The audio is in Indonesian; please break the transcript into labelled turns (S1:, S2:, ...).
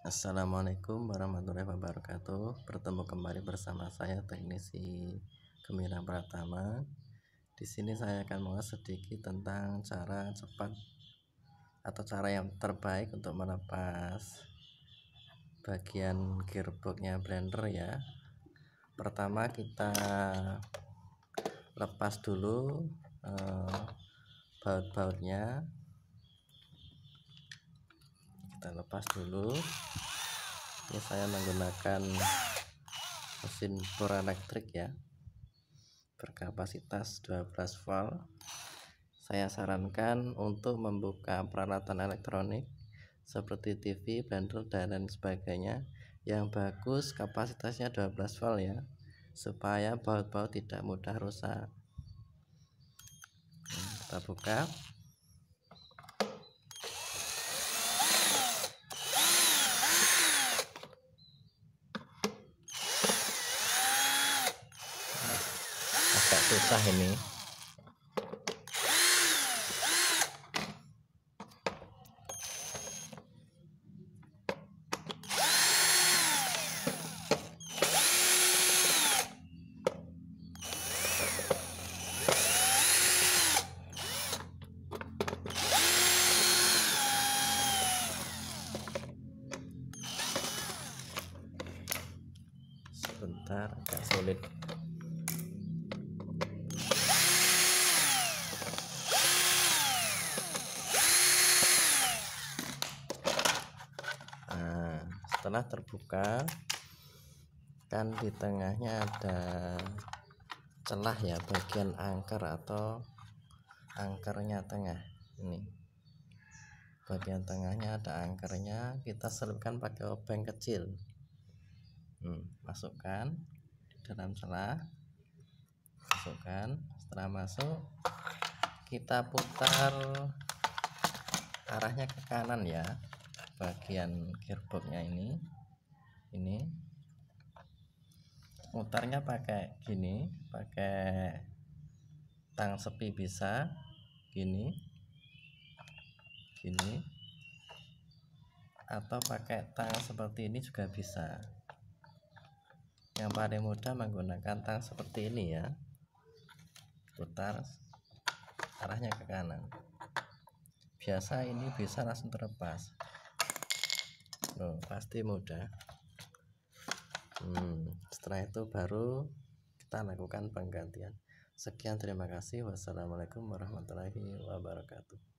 S1: Assalamualaikum warahmatullahi wabarakatuh. Bertemu kembali bersama saya teknisi Gemilang Pratama. Di sini saya akan mengulas sedikit tentang cara cepat atau cara yang terbaik untuk melepas bagian gearboxnya blender ya. Pertama kita lepas dulu baut-bautnya. Kita lepas dulu. Ini saya menggunakan mesin bor elektrik ya, berkapasitas 12 volt. Saya sarankan untuk membuka peralatan elektronik seperti TV, blender dan lain sebagainya yang bagus kapasitasnya 12 volt ya, supaya baut-baut tidak mudah rusak. Kita buka. Agak susah ini. Sebentar, agak sulit. Nah, setelah terbuka kan di tengahnya ada celah ya, bagian angker atau angkernya tengah. Ini bagian tengahnya ada angkernya, kita selipkan pakai obeng kecil. Masukkan di dalam celah, masukkan. Setelah masuk kita putar arahnya ke kanan ya, bagian gearboxnya ini mutarnya pakai gini, pakai tang sepi bisa gini atau pakai tang seperti ini juga bisa. Yang paling mudah menggunakan tang seperti ini ya, putar arahnya ke kanan. Biasa ini bisa langsung terlepas. Loh, pasti mudah. Setelah itu baru kita lakukan penggantian. Sekian, terima kasih. Wassalamualaikum warahmatullahi wabarakatuh.